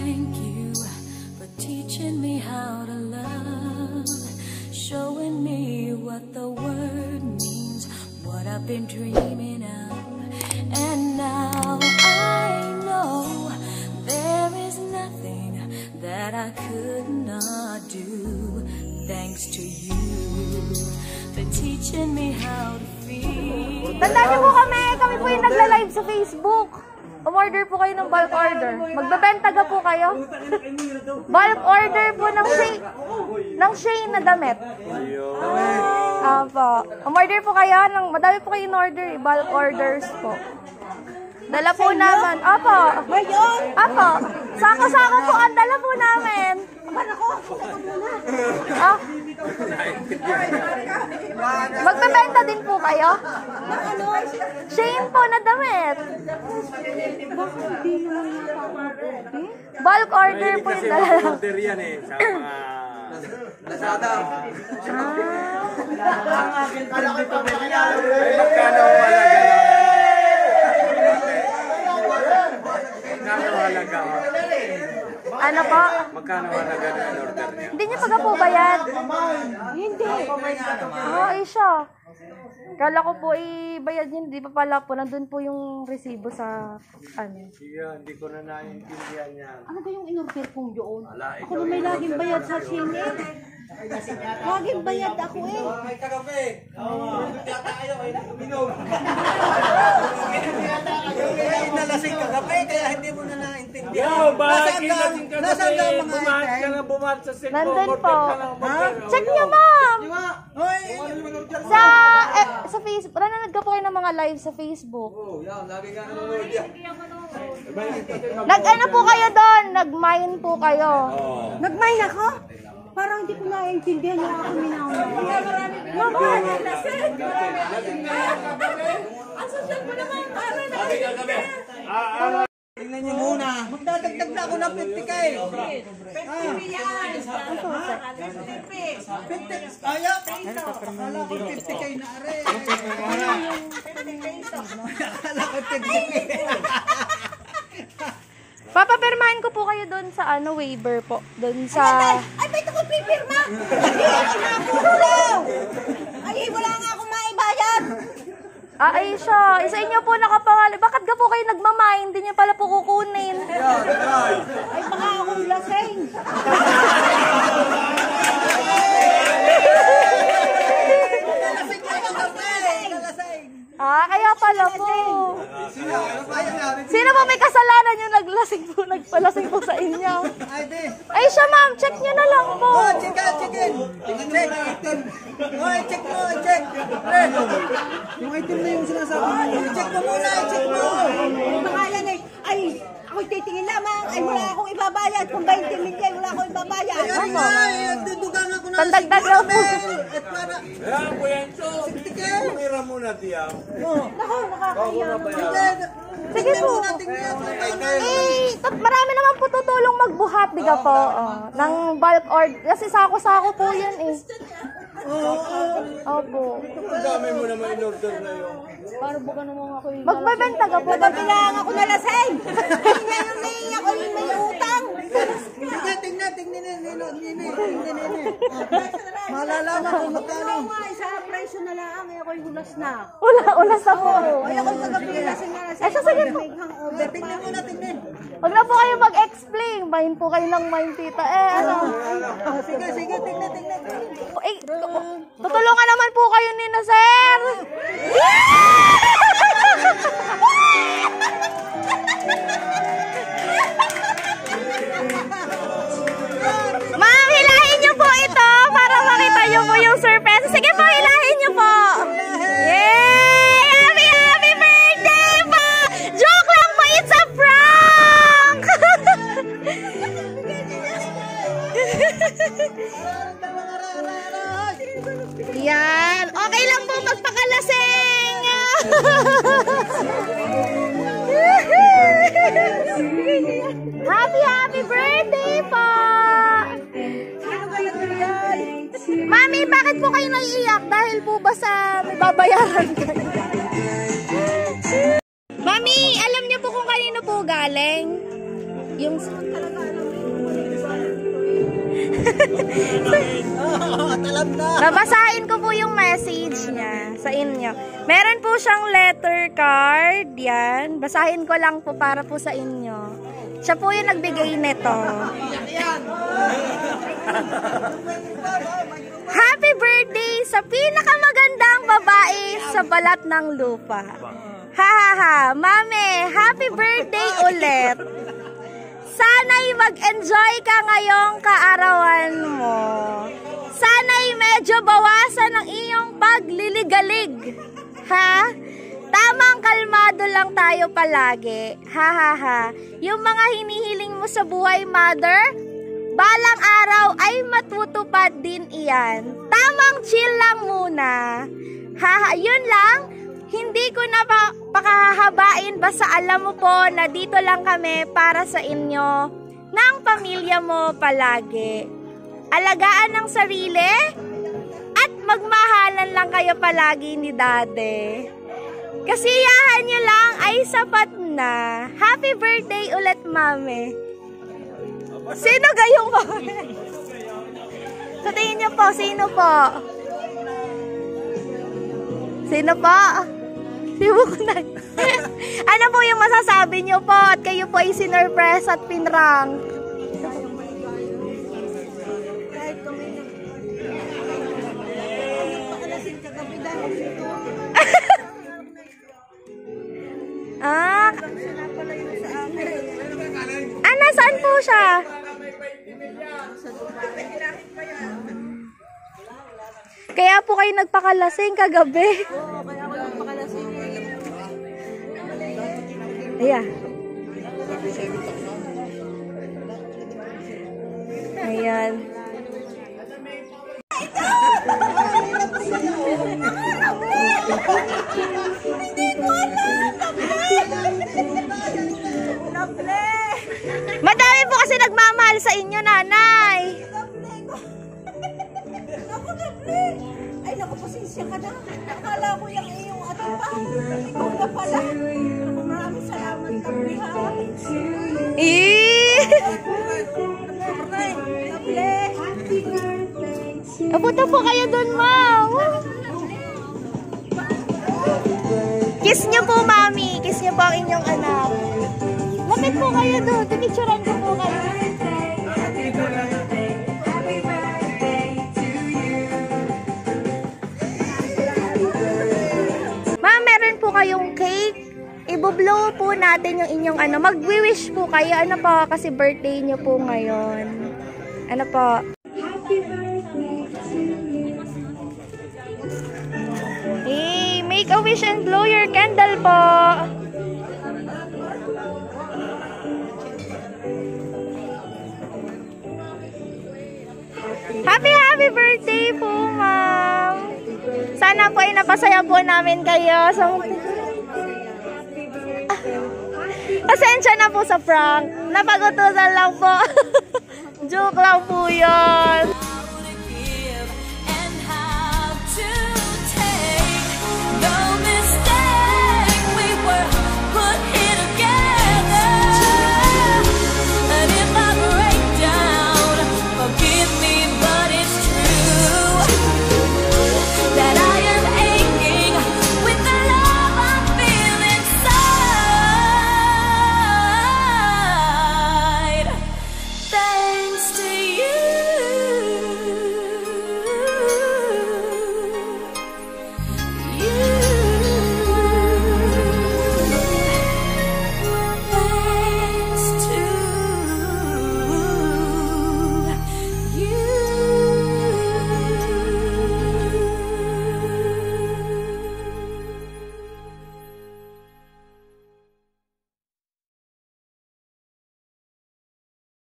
thank you for teaching me how to love, showing me what the word means, what I've been dreaming of. And now I know there is nothing that I could not do, thanks to you for teaching me how to feel. Tandaan niyo po kami po yung nagla-live sa Facebook. Umorder po kayo ng bulk order. Magbebenta po kayo. Bulk order po ng Shane na damit. Apo. Umorder po kayo. Madami po kayo in-order. Bulk orders po. Dala po naman. Apo. Apo. Sako-sako po ang dala po namin. Ah. Magbebenta din po kayo? Shane po na damit. Bulk order po yung dala. Order yan eh. Sa mga Lazada. Magkano halaga? Ano po? Magkano halaga ng order niya? Hindi niya pa po bayad. Hindi. Ay siya. Kala ko po bayad niya. Hindi pa pala po. Nandun po yung resibo sa ano. Hindi ko na naiintindihan yan. Ano ba yung in-order kong yun? Ako na may laging bayad sa Shane. Laging bayad ako eh. May kagabi. Nalasing kagabi kaya hindi mo na naintindihan. Yo, bakit nalasing kagabi? Bumahat ka na bumahat sa sink. Nandun po. Check niyo, ma'am. Sa Facebook. Nanonood ka po kayo ng mga live sa Facebook. Oo, yan. Lagi ka nanonood yan. Nag-ano po kayo doon? Nag-mine po kayo. Nag-mine ako? Parang hindi ko naiintindihan yung ako minawa. Ang social mo naman, Tingnan niyo muna. Magdadagdag na ako ng 50k. 50 yan. 50. Ayaw. Akala ko 50k na are. Akala ko 50k. Papapirmahan ko po kayo doon sa waiver po. Doon sa... Ay, ba't ako pipirma? Hindi ako nakakulaw. Ay, wala nga akong maibayad. Ay siya. Isa inyo po nakapangalan. Bakit ka po kayo nagmamine? Hindi niyo pala po kukunin. Ay, baka akong lasing. Kaya pala po. Sino po may kasalanan yung nagpalasing po sa inyo? Ay siya, ma'am. Check nyo na lang po. Check. Check. Yung item na yung sinasabi mo. Check mo muna, check mo. Yung pangalan ay ako'y titingin lamang. Ay, wala akong ibabayad. Kung 20 milyon, wala akong ibabayad. Ay, dudugan ako na. Tandagdag daw po. At para... Ayan, Kuya Enzo. 60k. Tumira muna diyan. Naku, nakakaya. Sige po. Marami naman po tutulong magbuhat, di ka po. Ng bulk order. Kasi sako-sako po yan eh. Opo. Ang dami mo naman in-order na yun. Para buka naman ako yung... Magbebenta ka po. Kailangan ako na lasing. Ngayon ako yung may utang. Tingnan. Malalaman kung magkano. Sa presyo na lang. Ay, ako'y hulas na. Ulas na po. Ay, ako'y kagabi lasing na lasing. Sige po. Tingnan. Huwag na po kayo mag-explain. Mine po kayo ng mine, tita. Sige, tingnan. Tutulungan naman po kayo ni na, sir. Ma'am, hilahin niyo po ito para makita niyo po yung surprise. Sige po, hilahin niyo po. Yay! Happy birthday po! Joke lang po, it's a prank! Yan. Okay lang po magpakalasing. Happy birthday po! Mami, bakit po kayo naiiyak? Dahil po ba sa may babayaran kayo? Mami, alam niyo po kung kanino po galing? Yung... Talam na. Babasahin ko po yung message niya sa inyo. Meron po siyang letter card. Yan. Basahin ko lang po para po sa inyo. Siya po yung nagbigay nito. Happy birthday sa pinakamagandang babae sa balat ng lupa. Ha ha ha. Mame, happy birthday ulit. Sana'y mag-enjoy ka ngayong kaarawan mo. Sana'y medyo bawasan ang iyong pagliligalig. Ha? Tamang kalmado lang tayo palagi. Ha ha ha. Yung mga hinihiling mo sa buhay, mother, balang araw ay matutupad din iyan. Tamang chill lang muna. Ha ha. Yun lang. Hindi ko na pakahabain, basta alam mo po na dito lang kami para sa inyo ng pamilya mo palagi. Alagaan ng sarili at magmahalan lang kayo palagi ni Dade. Kasiyahan nyo lang ay sapat na. Happy birthday ulit, Mami. Sino gayong Mami? Sa tingin nyo po, sino po? Sino po? Ano po yung masasabi nyo po at kayo po ay sinurpress at pinrang? Nasaan po siya? Kaya po kayo nagpakalasing kagabi. Oo, kaya ako nagpakalasing. Ayan. Ayan. Madami po kasi nagmamahal sa inyo, nanay. Ay, naku, pasensya ka na. Akala ko yung iyong ato pa. Ikaw na pala. Naku, maraming salamat kami, ha? Kapunta po kayo doon, ma'am. Kiss niyo po, mami. Kiss niyo po ang inyong anak. Lapit po kayo doon. Pipicturean ko po kayo. Ma'am, meron po kayong cake. Ibublow po natin yung inyong ano. Mag-wish po kayo. Ano po? Kasi birthday niyo po ngayon. Ano po? Hey, make a wish and blow your candle po. Happy birthday po, ma'am. Sana po ay napasaya po namin kayo. Pasensya na po sa prank. Napagutusan lang po. Joke lang po yun.